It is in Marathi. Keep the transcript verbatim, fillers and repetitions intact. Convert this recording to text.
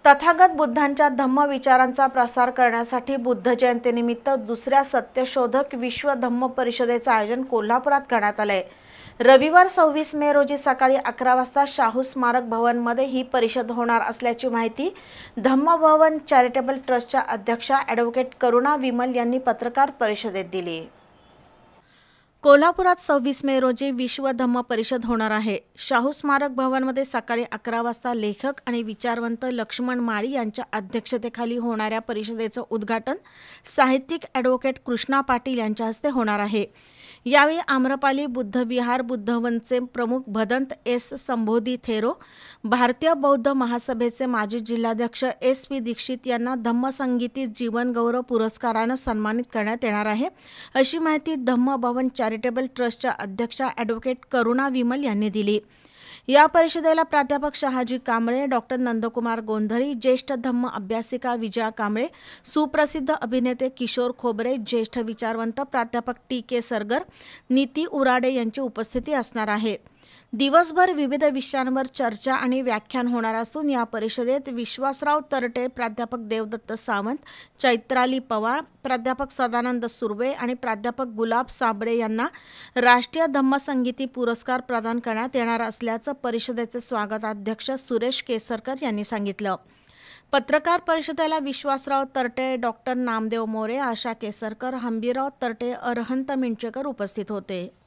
तथागत बुद्धांच्या धम्म विचारांचा प्रसार करण्यासाठी बुद्ध जयंतीनिमित्त दुसऱ्या सत्यशोधक विश्व धम्म परिषदेचे आयोजन कोल्हापुरात करण्यात आले. रविवार सव्वीस मे रोजी सकाळी अकरा वाजता शाहू स्मारक भवनमध्ये ही परिषद होणार असल्याची माहिती धम्म भवन चॅरिटेबल ट्रस्टच्या अध्यक्षा ॲडव्होकेट करुणा विमल यांनी पत्रकार परिषदेत दिली. कोल्हापुरात सव्वीस मे रोजी विश्व धम्म परिषद होणार आहे. शाहू स्मारक भवनमध्ये सकाळी अकरा वाजता लेखक आणि विचारवंत लक्ष्मण माळी यांच्या अध्यक्षतेखाली होणाऱ्या परिषदेचं उद्घाटन साहित्यिक ॲडव्होकेट कृष्णा पाटील यांच्या हस्ते होणार आहे. यावेळी आम्रपाली बुद्धविहार बुद्धवनचे प्रमुख भदंत एस संबोधी थेरो, भारतीय बौद्ध महासभेचे माजी जिल्हाध्यक्ष एस पी दीक्षित यांना धम्मसंगीती जीवनगौरव पुरस्कारानं सन्मानित करण्यात येणार आहे, अशी माहिती धम्म भवन चॅरिटेबल ट्रस्टच्या अध्यक्षा ॲडव्होकेट करुणा विमल यांनी दिली. या परिषदेला प्राध्यापक शहाजी कांबळे, डॉक्टर नंदकुमार गोंधळी, ज्येष्ठ धम्म अभ्यासिका विजया कांबळे, सुप्रसिद्ध अभिनेते किशोर खोबरे, ज्येष्ठ विचारवंत प्राध्यापक टी के सरगर, नीती उराडे यांची उपस्थिती असणार आहे. दिवसभर विविध विषयांवर चर्चा आणि व्याख्यान होणार असून या परिषदेत विश्वासराव तरटे, प्राध्यापक देवदत्त सावंत, चैत्राली पवार, प्राध्यापक सदानंद सुर्वे आणि प्राध्यापक गुलाब साबळे यांना राष्ट्रीय धम्मसंगीती पुरस्कार प्रदान करण्यात येणार असल्याचं परिषदेचे स्वागताध्यक्ष सुरेश केसरकर यांनी सांगितलं. पत्रकार परिषदेला विश्वासराव तरटे, डॉक्टर नामदेव मोरे, आशा केसरकर, हंबीराव तरटे, अरहंत मिंचेकर उपस्थित होते.